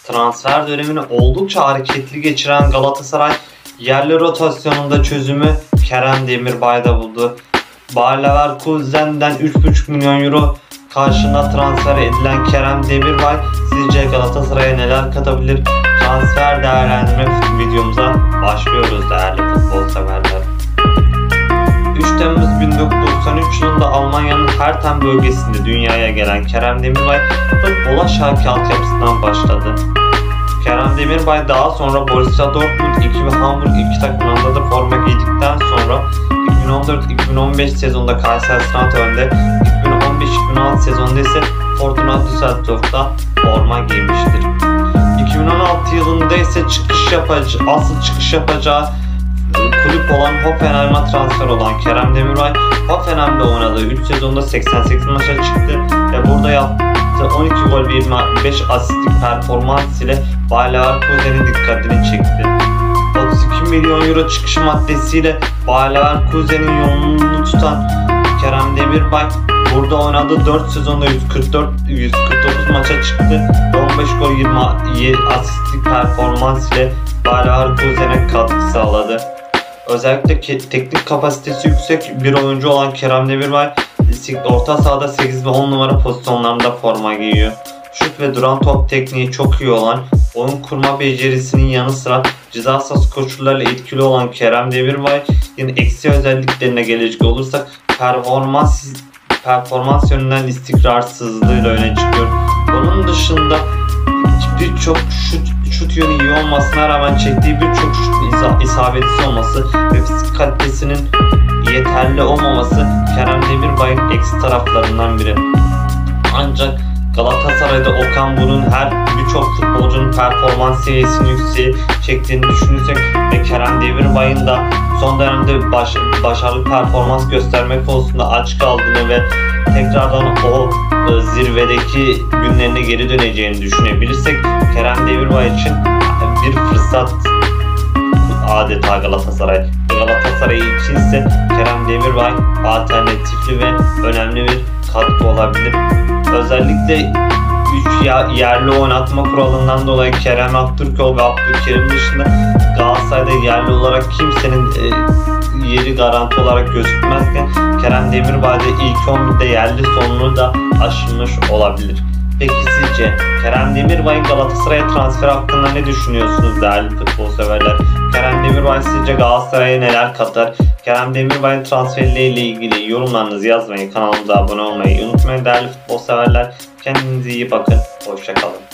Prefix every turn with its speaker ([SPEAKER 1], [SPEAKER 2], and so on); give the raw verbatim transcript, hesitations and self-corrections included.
[SPEAKER 1] Transfer dönemini oldukça hareketli geçiren Galatasaray yerli rotasyonunda çözümü Kerem Demirbay'da buldu. Bayer Leverkusen'den üç buçuk milyon euro karşılığında transfer edilen Kerem Demirbay sizce Galatasaray'a neler katabilir? Transfer değerlendirme videomuza başlıyoruz değerli futbol severler. üç Temmuz bin dokuz yüz doksan üç yılında Almanya'nın Herten bölgesinde dünyaya gelen Kerem Demirbay futbola Schalke altyapısından başladı. Kerem Demirbay daha sonra Borussia Dortmund iki ve Hamburg iki takımlarında da forma giydikten sonra iki bin on dört iki bin on beş sezonunda Kayserispor önde, iki bin on beş iki bin on altı sezonunda ise Fortuna Düsseldorf'ta forma giymiştir. iki bin on altı yılında ise çıkış yapacağı, asıl çıkış yapacağı kulüp olan Hoffenheim'a transfer olan Kerem Demirbay, Hoffenheim'de oynadığı üç sezonda seksen sekiz maça çıktı ve burada yaptığı on iki gol ve yirmi beş asistlik performans ile Bayer Leverkusen'in dikkatini çekti. otuz iki milyon euro çıkış maddesiyle Bayer Leverkusen'in yolunu tutan Kerem Demirbay burada oynadığı dört sezonda yüz kırk dört yüz kırk dokuz maça çıktı ve on beş gol yirmi asistlik performans ile Bayer Leverkusen'e katkı sağladı. Özellikle teknik kapasitesi yüksek bir oyuncu olan Kerem Demirbay orta sahada sekiz ve on numara pozisyonlarında forma giyiyor. Şut ve duran top tekniği çok iyi olan, oyun kurma becerisinin yanı sıra ceza sahası koşullarıyla etkili olan Kerem Demirbay yine eksi özelliklerine gelecek olursak performans performans yönünden istikrarsızlığıyla öne çıkıyor. Bunun dışında birçok şut, şut yönü iyi olmasına rağmen çektiği birçok şut isabetsiz olması ve fizik kalitesinin yeterli olmaması Kerem Demirbay'ın eksi taraflarından biri. Ancak Galatasaray'da Okan Buruk'un her birçok futbolcunun performans seviyesini yükseğe çektiğini düşünürsek ve Kerem Demirbay'ın da son dönemde baş, başarılı performans göstermek konusunda aç kaldığını ve tekrardan o e, zirvedeki günlerine geri döneceğini düşünebilirsek Kerem Demirbay için bir fırsat adeta Galatasaray. Galatasaray için ise Kerem Demirbay alternatifli ve önemli bir katkı olabilir. Özellikle üç yerli oynatma kuralından dolayı Kerem Aktürkoğlu ve Abdülkerim dışında Galatasaray'da yerli olarak kimsenin e, yeri garanti olarak gözükmezken Kerem Demirbay da ilk on birde yerli sonunu da aşılmış olabilir. Peki sizce Kerem Demirbay'ın Galatasaray'a transfer hakkında ne düşünüyorsunuz değerli futbol severler? Kerem Demirbay sizce Galatasaray'a neler katar? Kerem Demirbay'ın transferleriyle ilgili yorumlarınızı yazmayı, kanalımıza abone olmayı unutmayın değerli futbol severler. Kendinize iyi bakın. Hoşça kalın.